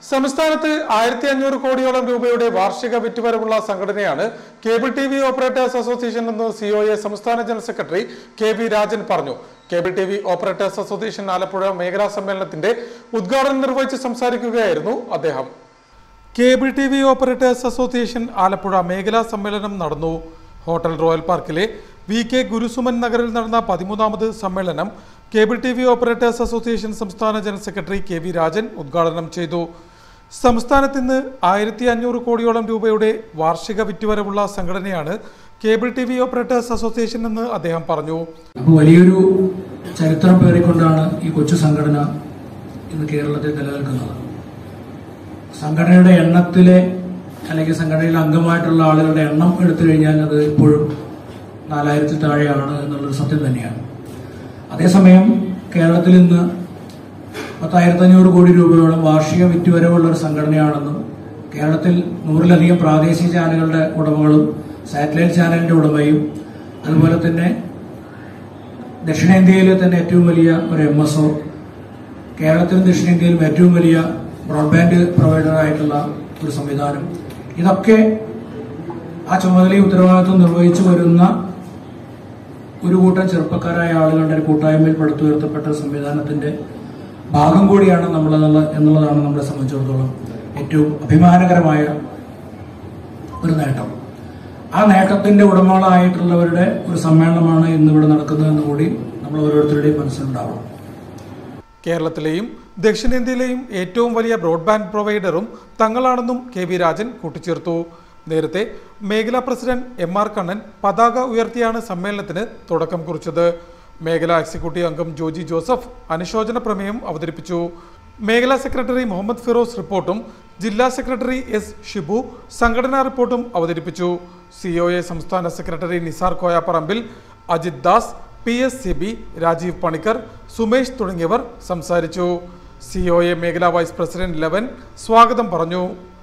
സംസ്ഥാനത്ത് 1500 കോടിയോളം രൂപയുടെ വാർഷിക വിറ്റുവരവുള്ള സംഘടനയാണ് കേബിൾ ടിവി ഓപ്പറേറ്റേഴ്സ് അസോസിയേഷൻ എന്ന് സിഒഎ സംസ്ഥാന ജനറൽ സെക്രട്ടറി കെ.വി. രാജൻ പറഞ്ഞു. Cable TV operators association Alappuzha മേഖലാ സമ്മേളനത്തിന്റെ ഉദ്ഘാടനം നിർവഹിച്ച് സംസാരിക്കുകയായിരുന്നു അദ്ദേഹം. Cable TV operators association Alappuzha മേഖലാ സമ്മേളനം നടന്നു. ഹോട്ടൽ റോയൽ പാർക്കിലെ വി.കെ. ഗുരുസുമൻ നഗറിൽ നടന്ന 13ാമത് സമ്മേളനം കേബിൾ ടിവി ഓപ്പറേറ്റേഴ്സ് അസോസിയേഷൻ സംസ്ഥാന ജനറൽ സെക്രട്ടറി കെ.വി. രാജൻ ഉദ്ഘാടനം ചെയ്തു. സംസ്ഥാനത്ത് ഇന്ന് 1500 കോടിയോളം രൂപയുടെ വാർഷിക വിറ്റുവരവുള്ള സംഘടനയാണ് കേബിൾ ടിവി ഓപ്പറേറ്റേഴ്സ് അസോസിയേഷൻ എന്ന് അദ്ദേഹം പറഞ്ഞു. വലിയൊരു ചരിത്രം പേറിക്കൊണ്ടാണ് ഈ കൊച്ചു സംഘടന ഇന്ന് കേരളത്തിൽ നിലനിൽക്കുന്നത്. സംഘടനയുടെ എണ്ണത്തിലെ അല്ലെങ്കിൽ സംഘടനയിൽ അംഗമായിട്ടുള്ള ആളുകളുടെ എണ്ണം എടുത്തു കഴിഞ്ഞാൽ അത് ഇപ്പോഴും 4000 താഴെയാണ് എന്നുള്ളൊരു സത്യം തന്നെയാണ്. അതേസമയം കേരളത്തിൽ ഇന്ന് 10,500 കോടി രൂപയോളം വാർഷിക വിറ്റുവരവുള്ള ഒരു സംഘടനയാണെന്നും കേരളത്തിൽ 100-ലധികം പ്രാദേശിക ചാനലുകളുടെ ഉടമകളും സാറ്റലൈറ്റ് ചാനലിന്റെ ഉടമയും അതുപോലെ തന്നെ ദക്ഷിണേന്ത്യയിലെ തന്നെ ഏറ്റവും വലിയ ഒരു MSO, കേരളത്തിലും ദക്ഷിണേന്ത്യയിലും ഏറ്റവും വലിയ ബ്രോഡ്ബാൻഡ് പ്രൊവൈഡറായിട്ടുള്ള ഒരു സംവിധാനം, ഇതൊക്കെ ആ ചുമതലയും ഉത്തരവാദിത്വം നിർവഹിച്ചു വരുന്ന ഒരു കൂട്ടം ചെറുപ്പക്കാരായ ആളുകളുടെ ഒരു കൂട്ടായ്മയിൽ പടുത്തുയർത്തപ്പെട്ട സംവിധാനത്തിന്റെ ഭാഗം കൂടിയാണ് നമ്മൾ എന്നുള്ളതാണ് നമ്മളെ സംബന്ധിച്ചിടത്തോളം ഏറ്റവും അഭിമാനകരമായ ഒരു നേട്ടം. ആ നേട്ടത്തിന്റെ ഉടമകളായിട്ടുള്ളവരുടെ ഒരു സമ്മേളനമാണ് ഇന്നിവിടെ നടക്കുന്നതെന്ന് കൂടി നമ്മൾ ഓരോരുത്തരുടെയും മനസ്സിലുണ്ടാവണം. കേരളത്തിലെയും ദക്ഷിണേന്ത്യയിലെയും ഏറ്റവും വലിയ ബ്രോഡ്ബാൻഡ് പ്രൊവൈഡറും തങ്ങളാണെന്നും കെ.വി. രാജൻ കൂട്ടിച്ചേർത്തു. നേരത്തെ മേഖലാ പ്രസിഡന്റ് M.R. കണ്ണൻ പതാക ഉയർത്തിയാണ് സമ്മേളനത്തിന് തുടക്കം കുറിച്ചത്. മേഖലാ എക്സിക്യൂട്ടീവ് അംഗം ജോജി ജോസഫ് അനുശോചന പ്രമേയം അവതരിപ്പിച്ചു. മേഖലാ സെക്രട്ടറി മുഹമ്മദ് ഫിറോസ് റിപ്പോർട്ടും ജില്ലാ സെക്രട്ടറി S. ഷിബു സംഘടനാ റിപ്പോർട്ടും അവതരിപ്പിച്ചു. സിഒഎ സംസ്ഥാന സെക്രട്ടറി നിസാർ കോയാപ്പറമ്പിൽ, അജിത് ദാസ്, PS സിബി, രാജീവ് പണിക്കർ, സുമേഷ് തുടങ്ങിയവർ സംസാരിച്ചു. സിഒഎ മേഖലാ വൈസ് പ്രസിഡന്റ് ലെവൻ സ്വാഗതം പറഞ്ഞു.